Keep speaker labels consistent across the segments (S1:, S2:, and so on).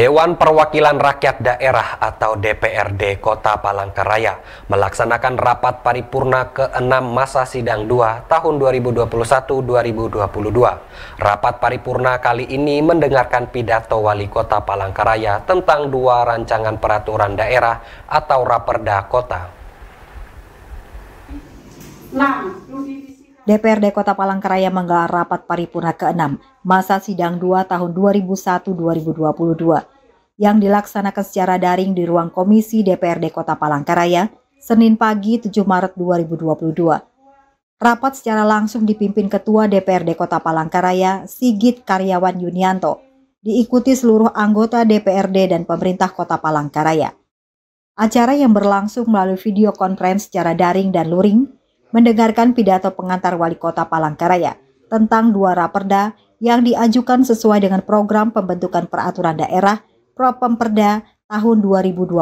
S1: Dewan Perwakilan Rakyat Daerah atau DPRD Kota Palangkaraya melaksanakan rapat paripurna ke-6 masa sidang 2 tahun 2021-2022. Rapat paripurna kali ini mendengarkan pidato Wali Kota Palangkaraya tentang 2 rancangan peraturan daerah atau Raperda Kota.
S2: DPRD Kota Palangkaraya menggelar rapat paripurna ke-6 masa sidang 2 tahun 2001-2022 yang dilaksanakan secara daring di ruang komisi DPRD Kota Palangkaraya Senin pagi 7 Maret 2022. Rapat secara langsung dipimpin Ketua DPRD Kota Palangkaraya Sigit Karyawan Yunianto, diikuti seluruh anggota DPRD dan pemerintah Kota Palangkaraya. Acara yang berlangsung melalui video conference secara daring dan luring mendengarkan pidato pengantar Wali Kota Palangkaraya tentang 2 raperda yang diajukan sesuai dengan program pembentukan peraturan daerah Propemperda tahun 2022.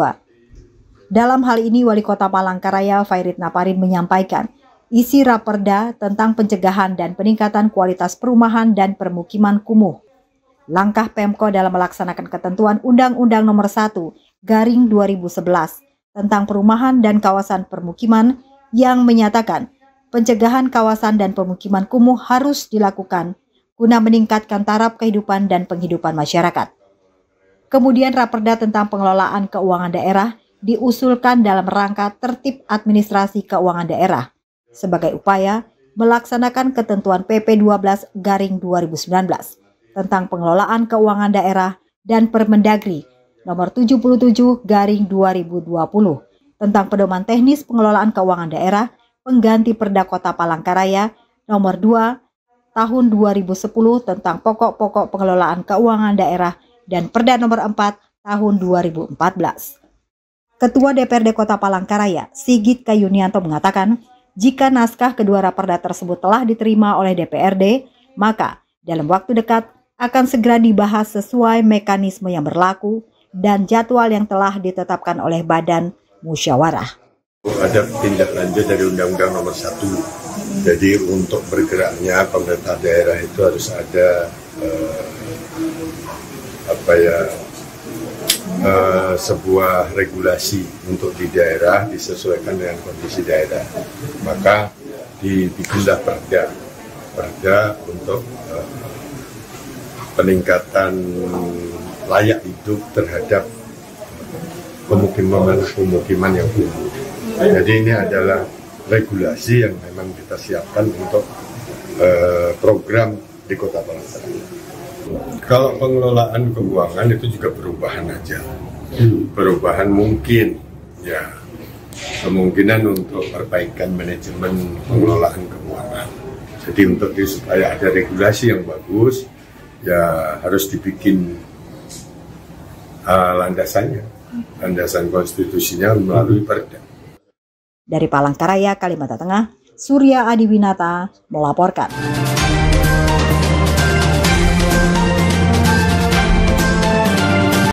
S2: Dalam hal ini Wali Kota Palangkaraya Fairit Naparin menyampaikan isi raperda tentang pencegahan dan peningkatan kualitas perumahan dan permukiman kumuh. Langkah Pemko dalam melaksanakan ketentuan Undang-Undang Nomor 1/2011 tentang perumahan dan kawasan permukiman yang menyatakan pencegahan kawasan dan pemukiman kumuh harus dilakukan guna meningkatkan taraf kehidupan dan penghidupan masyarakat. Kemudian raperda tentang pengelolaan keuangan daerah diusulkan dalam rangka tertib administrasi keuangan daerah sebagai upaya melaksanakan ketentuan PP 12/2019 tentang pengelolaan keuangan daerah dan Permendagri nomor 77/2020 tentang pedoman teknis pengelolaan keuangan daerah pengganti Perda Kota Palangkaraya nomor 2 tahun 2010 tentang pokok-pokok pengelolaan keuangan daerah dan Perda nomor 4 tahun 2014. Ketua DPRD Kota Palangkaraya Sigit Kayunianto mengatakan jika naskah kedua raperda tersebut telah diterima oleh DPRD, maka dalam waktu dekat akan segera dibahas sesuai mekanisme yang berlaku dan jadwal yang telah ditetapkan oleh Badan Musyawarah.
S3: Ada tindak lanjut dari Undang-Undang Nomor 1. Jadi untuk bergeraknya pemerintah daerah itu harus ada sebuah regulasi untuk di daerah disesuaikan dengan kondisi daerah. Maka dibikinlah perda untuk peningkatan layak hidup terhadap pemukiman yang kumuh. Jadi ini adalah regulasi yang memang kita siapkan untuk program di Kota Palangkaraya. Kalau pengelolaan keuangan itu juga perubahan aja. Perubahan mungkin, ya kemungkinan untuk perbaikan manajemen pengelolaan keuangan. Jadi untuk supaya ada regulasi yang bagus, ya harus dibikin landasannya, landasan konstitusinya melalui perda.
S2: Dari Palangkaraya, Kalimantan Tengah, Surya Adiwinata melaporkan.